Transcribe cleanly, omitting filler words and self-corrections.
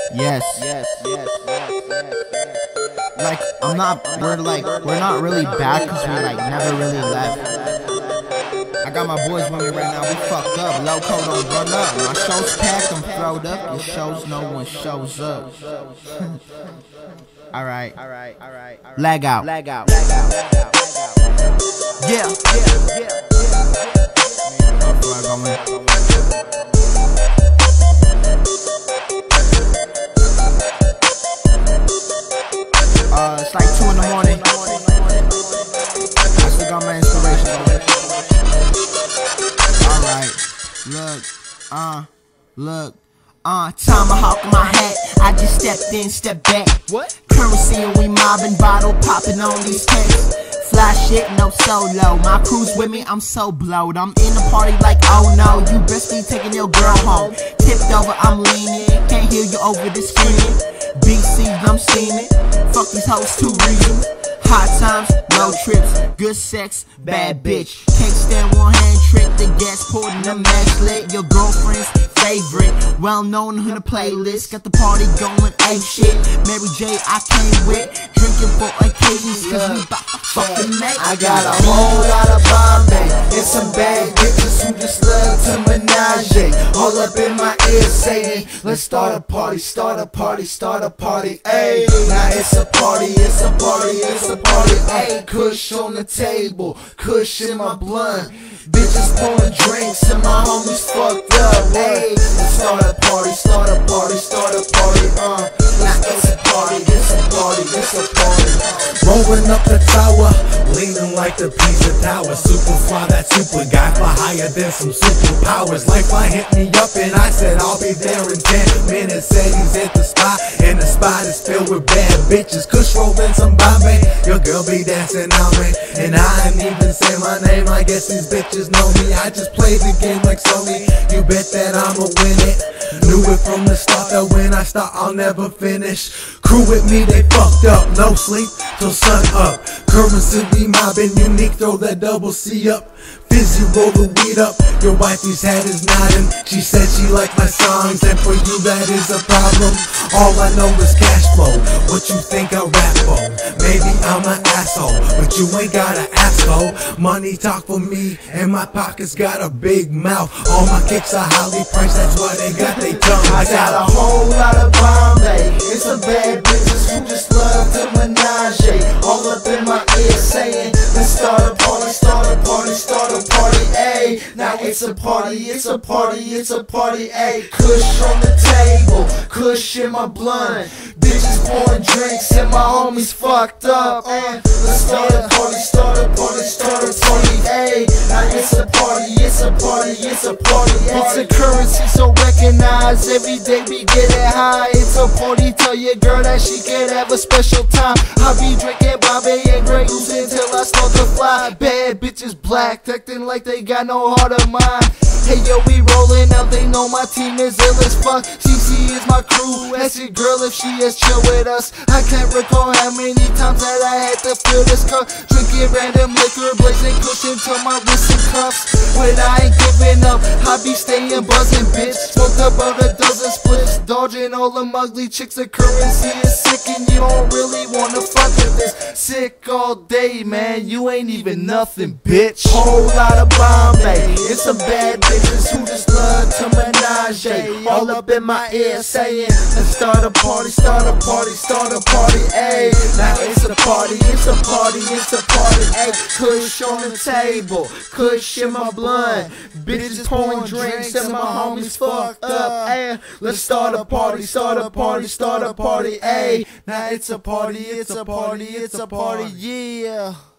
Yes. Like, we're not really bad because we never really left. I got my boys with me right now, we fucked up. Loco don't run up. My show's packed, I'm throwed up. Your shows, no one shows up. Alright. Lag out. Yeah. It's like 2 in the morning. I still got my inspiration. Alright, look, tomahawk in my hat. I just stepped in, stepped back. What? Currency and we mobbing, bottle popping on these tanks. Fly shit, no solo. My crew's with me, I'm so blowed. I'm in the party like, oh no, you best be taking your girl home. Tipped over, I'm leaning. Can't hear you over the screen. BC, I'm steaming. Fuck these hoes, 2 reasons. Hot times, no trips, good sex, bad bitch. Can't stand one hand trick, the gas poured in the match lit. Your girlfriend's favorite, well known on the playlist. Got the party going ape shit. Mary J I came with, drinking for occasions, cause we bout to fucking make it. I got a whole lot of Bombay and some bad bitches who just love to menage. All up in my ear saying, let's start a party, start a party, start a party, ayy. Now it's a party, it's a party, it's a party, ayy. Kush on the table, kush in my blunt. Bitches pouring drinks and my homies fucked up, ayy. Let's start a party, start a party, start a party, Now it's a party, it's a party, it's a party. Rolling up the tower, leaning like the Pisa Tower. Super fly, that super guy, fly higher than some superpowers. Lifeline hit me up and I said I'll be there in 10 minutes. Said he's at the spot, and the spot is filled with bad bitches. Kush rolling some Bombay, your girl be dancing on me, and I ain't even say my name. I guess these bitches know me. I just play the game like Sony. You bet that I'ma win it. Knew it from the start that when I start I'll never finish. Crew with me, they fucked up. No sleep till sun up. Currency we mobbing, unique, throw that double C up. Fizzy, roll the weed up. Your wifey's head is nodding. She said she liked my songs, and for you that is a problem. All I know is cash flow. What you think I rap for? Maybe I'm an asshole, but you ain't gotta ask for. Money talk for me, and my pockets got a big mouth. All my kicks are highly priced, that's why they got they tongues I got a whole lot of Bombay and some bad bitches who just love to menage. All up in my ear saying, let's start a party, start a party, start a party, ayy. Now it's a party, it's a party, it's a party, ayy. Kush on the table, kush in my blunt. Bitches pouring drinks and my homies fucked up, let's start a party, start a party, start a party, ayy. Now it's a party, it's a party, it's a party, ayy. It's a currency so recognized, every day we get it high. It's a party, tell your girl that she can have a special time. I be drinking Bombay and Grey Goose until I start to fly. Bad bitches black, acting like they got no heart of mine. Hey yo, we rolling up, they know my team is ill as fuck. CC is my crew, ask your girl if she is chill with us. I can't recall how many times that I had to fill this cup. Drinking random liquor, blazing cushion till my wrist and cuffs. When I ain't giving up, I be staying buzzing, bitch. Smoked about a dozen splits, dodging all them ugly chicks. The currency is sick and you don't really wanna fuck with this. Sick all day, man, you ain't even nothing, bitch. Whole lot of Bombay, it's some bad bitches who just love to menage. All up in my ear saying, let's start a party, start a party, start a party, ayy. Now it's a party, it's a party, it's a party, ayy. Kush on the table, kush in my blunt. Bitches pouring drinks and my homies fucked up, ayy. Let's start a party, start a party, start a party, ayy. Now it's a party, it's a party, it's a party, yeah.